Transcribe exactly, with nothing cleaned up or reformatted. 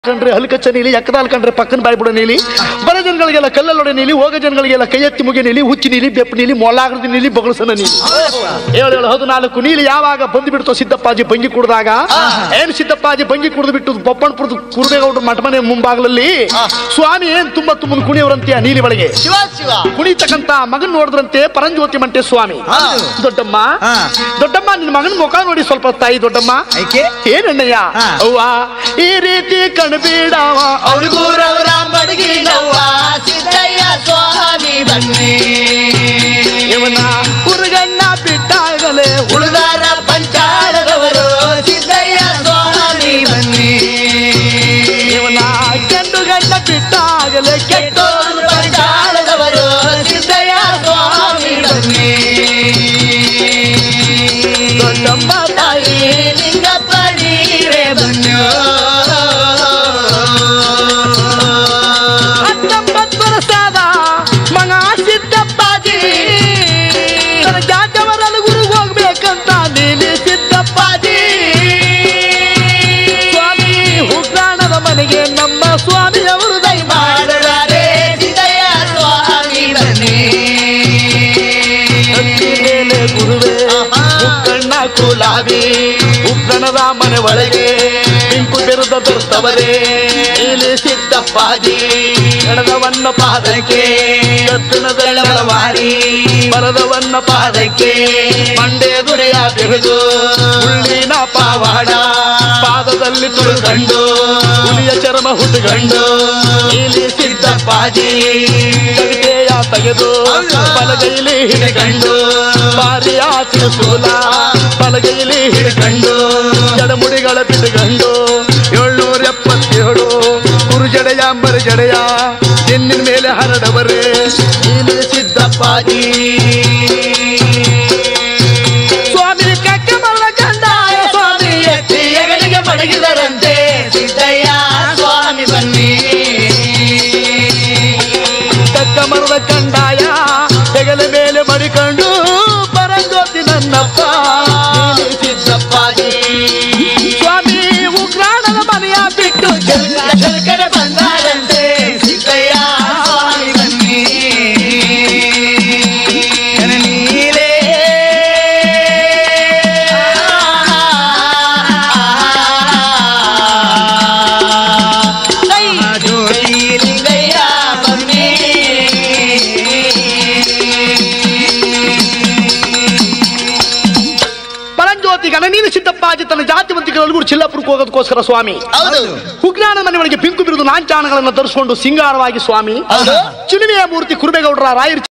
ಕಂಡ್ರೆ ಹಲ್ಕಚ್ಚ ನೀಲಿ ಎಕ್ಕದಾಲ್ ಕಂಡ್ರೆ ಪಕ್ಕನ ಬಾಯ್ಬಿಡೋ ನೀಲಿ ಬರ ಜನಗಳಿಗೆಲ್ಲ ಕಲ್ಲಲ್ಲೊಡೆ ನೀಲಿ ಹೋಗ ಜನಗಳಿಗೆಲ್ಲ ಕೈ ಎತ್ತಿ ಮುಗಿ ನೀಲಿ ಹುಚ್ಚಿ ನೀಲಿ ಬೆಪ್ಪು ನೀಲಿ ಮೊಲ್ಲಾಗದ ನೀಲಿ ಬಗಳಸನ ನೀಲಿ ಏಳು ಏಳು ಹೌದು ನಾಲ್ಕು ನೀಲಿ ಯಾವಾಗ ಬಂದು ಬಿಡ್ತೋ ಸಿದ್ದಪ್ಪಾಜಿ ಬಂಗಿ ಕುಡ್ದಾಗ ಏನ್ ಸಿದ್ದಪ್ಪಾಜಿ ಬಂಗಿ ಕುಡಿದು ಬಿಟ್ಟು ಬೊಪ್ಪಣಪುರದ ಕುರುಬೇಗೌಡ್ರ ಮಠಮನೆ ಮುಂಭಾಗದಲ್ಲಿ ಸ್ವಾಮಿ ಏನ್ ತುಂಬಾ ತುಂಬ ಕುಣಿಯವರಂತೆ ನೀಲಿ ಒಳಗೆ ಕುಣಿತಕ್ಕಂತ ಮಗನ್ ನೋಡಿದ್ರಂತೆ ಪರಂಜ್ಯೋತಿ ಮಂಟೆ ಸ್ವಾಮಿ ದೊಡ್ಡಮ್ಮ ದೊಡ್ಡಮ್ಮ ನಿನ್ ಮಗನ ಮುಖ ನೋಡಿ ಸ್ವಲ್ಪ ತಾಯಿ ದೊಡ್ಡಮ್ಮ ಏನಣ್ಣಯ್ಯ ಅವ್ವ ಈ ರೀತಿ ಕಣ್ಬೇಡವ ಅವ್ರಿಗೂರವರ ಮಡಗಿನವ್ವ ಸಿದ್ದಯ್ಯ ಸ್ವಾಮಿ ಬನ್ನಿ ಇವನ ಹುರುಗಣ್ಣ ಬಿಟ್ಟಾಗಲೇ ಉಳಿದಾರ ಪಂಚಾಳದವರು ಸಿದ್ದಯ್ಯ ಸ್ವಾಮಿ ಬನ್ನಿ ಇವನ ಗಂಡು ಗಂಡ ಬಿಟ್ಟಾಗಲೇ ಕೆಟ್ಟ ಪಂಚಾಳದವರು ಸಿದ್ದಯ್ಯ ಸ್ವಾಮಿ ಬನ್ನಿ ದೊಡ್ಡಮ್ಮ ತಾಯಿ ಲಿಂಗಪ್ಪ ನೀರೇ ಬನ್ನಿ ನಮ್ಮ ಸ್ವಾಮಿ ಅವರು ದಯ ಮಾಡಿದರೆ ಸಿದ್ದಯ್ಯ ಸ್ವಾಮಿ ಬನ್ನಿ ಮೇಲೆ ಗುರುವೇ ಉಕ್ಕಣ್ಣ ಕುಲಾವಿ ಉಕ್ಕಣದ ಮನೆ ಒಳಗೆ ಬಿಂಕು ಬೆರೆದ ದೊರ್ತವರೇ ಇಲ್ಲಿ ಸಿದ್ದಪ್ಪಾಜಿ ಎಡದವನ್ನ ಪಾದಕ್ಕೆ ದತ್ತನದಳವಾರಿ ಬರದವನ್ನ ಪಾದಕ್ಕೆ ಮಂಡೆ ದುರೆಯ ಬೆಳೆದು ಉಳ್ಳಿನ ಪಾವಾಡ ಪಾದದಲ್ಲಿ ತುಳುಗಂಡು ಹುಲಿಯ ಚರ್ಮ ಹುಟ್ಟುಗಂಡು ಇಲ್ಲಿ ಸಿದ್ದಪ್ಪಾಜಿ ತಗಟೆಯ ತೆಗೆದು ಬಲಗೈಲಿ ಹಿಡಿಗಂಡು ಬಾರಿಯ ತಿರುಸೂಲ ಬಲಗೈಲಿ ಹಿಡಿಗಂಡು ಜಡಮುಡಿಗಳ ಬಿಡುಗಂಡು ಏಳ್ನೂರ ಎಪ್ಪತ್ತೇಳು ಕುರುಜಡೆಯ ಮರುಜಡೆಯ ಹೆಣ್ಣಿನ ಮೇಲೆ ಹರಡವರೇ ಇಲ್ಲಿ ಸಿದ್ದಪ್ಪಾಜಿ ಸ್ವಾಮಿ ಕಕ್ಕ ಮರದ ಕಂದಾಯ ಸ್ವಾಮಿ ಎತ್ತಿ ಹೆಗಲಿಗೆ ಮಡಗಿದರಂತೆ ಸಿದ್ದಯ್ಯ ಸ್ವಾಮಿ ಬನ್ನಿ ಕಕ್ಕ ಮರದ ಕಂದಾಯ ಹೆಗಲ ಮೇಲೆ ಮಡಿಕೊಂಡು ಪರಂಜ್ಯೋತಿ ನನ್ನಪ್ಪ ಸಿದ್ದಪ್ಪಾಜಿ ಸ್ವಾಮಿ ಉಗ್ರಾಣದ ಮನೆಯ ಬಿಟ್ಟು ಕಡೆ ಬಂದಾರಂತೆ ಸಿದ್ದಯ್ಯ ಸ್ವಾಮಿ ಬನ್ನಿ ನೀಲೇ ಜ್ಯೋತಿ ಲಿಂಗಯ್ಯ ಬನ್ನಿ ಪರಂಜ್ಯೋತಿ ಗಣನೀನ ಸಿದ್ದಪ್ಪಾಜಿ ತನ್ನ ಜಾತಿ ಮಂತ್ರಿಗಳಲ್ಲೂ ಚಿಲ್ಲಪುರಕ್ಕೆ ಹೋಗೋದಕ್ಕೋಸ್ಕರ ಸ್ವಾಮಿ ಹುಗ್ರಾಣ ಮನೆ ಒಳಗೆ ಪಿಂಕು ಬಿರುದು ನಾಂಚಾಣಗಳನ್ನು ಧರಿಸಿಕೊಂಡು ಸಿಂಗಾರವಾಗಿ ಸ್ವಾಮಿ ಚಿಲುಮೆಯ ಮೂರ್ತಿ ಕುರುಬೇಗೌಡರ ರಾಯರು